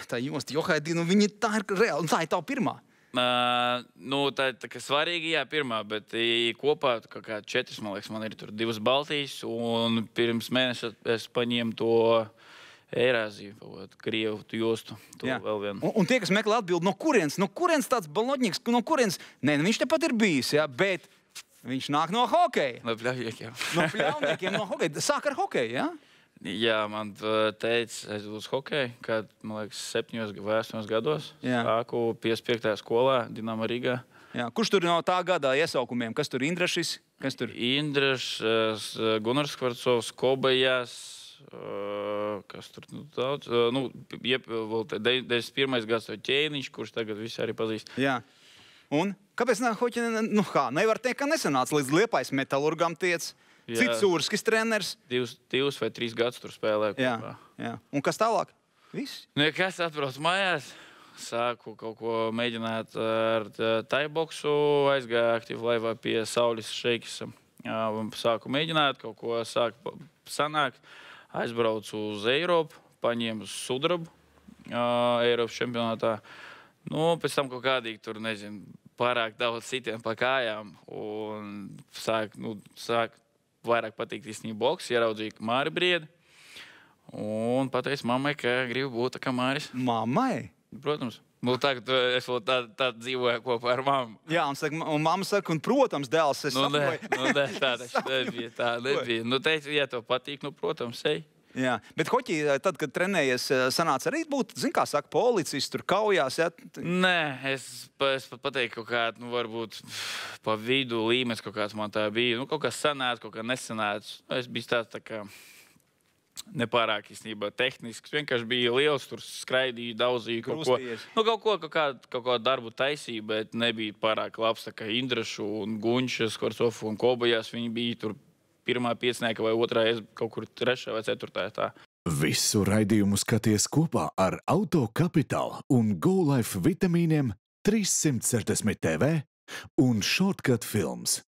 tā josta Johaidī, nu viņa tā ir reāli, un tā ir tava pirmā. Nu, tā ir svarīga, jā, pirmā, bet kopā kaut kā 4, man liekas, man ir tur 2 Baltijas, un pirms mēneša es paņēmu to Eirāziju, Krievu jostu, to vēl vienu. Un tie, kas meklē atbildi, no kurienes tāds Balodņiks, no kurienes, nē, viņš tepat ir bijis, jā, bet viņš nāk no hokeja. No pļauniekiem. No pļauniekiem, no hokeja. Sāk ar hokeju, jā? Jā, man teica, es uz hokeju, kad, man liekas, 7 vai 8 gados. Sāku 55. skolā, Dinamo Rīgā. Jā. Kurš tur no tā gadā iesaukumiem? Kas tur Indrašis? Kas tur? Indrašs, Gunārs Skvarcovs, Kobajas, kas tur daudz. Nu, vēl 91. gads Ķēniņš, kurš tagad visi arī pazīst. Jā. Un kāpēc nevar teikt, ka nesanāca līdz Liepājas Metalurgam tiec? Cits Sūrskis treneris. 2 vai 3 gadus tur spēlēju. Jā. Un kas tālāk? Viss? Nu, ja kas atbrauc mājās, sāku kaut ko mēģināt ar taiboksu, aizgāju aktīvi laivā pie Saulis Šeikisa. Sāku mēģināt, kaut ko sāku sanākt, aizbraucu uz Eiropu, paņēmu sudrabu Eiropas čempionātā. Nu, pēc tam kaut kādīgi tur, nezinu, pārāk daudz sitiem pa kājām un sāk vairāk pateikt īstenībā boks, ieraudzīju Māri Briedi un pateicu mammai, ka gribu būt tā kā Māris. Mammai? Protams. Nu, tagad es vēl tā dzīvoju kopā ar mammu. Jā, un mamma saka, un protams, dēls, es saproju. Tā nebija. Nu, teicu, ja tev patīk, nu, protams, ej. Jā, bet hoķī, tad, kad trenējies, sanāca arī būt, zin kā saka, policists, tur kaujās, jā? Nē, es pat pateiktu kaut kādu, nu, varbūt pa vidu līmenis kaut kāds man tā bija. Nu, kaut kā sanāca, kaut kā nesanāca. Es biju tāds tā kā nepārāk īstenībā tehnisks. Vienkārši bija liels, tur skraidīju, daudzīju kaut ko. Nu, kaut kādu darbu taisīju, bet nebija pārāk labs, tā kā Indrašu un Gunčas, Skvarcovu un Kobajas. Viņi bija tur pirmā piecinieka vai otrā, kaut kur 3. vai 4. tā. Visu raidījumu skaties kopā ar Auto Capital un GoLife vitamīniem 360 TV un Shortcut Films.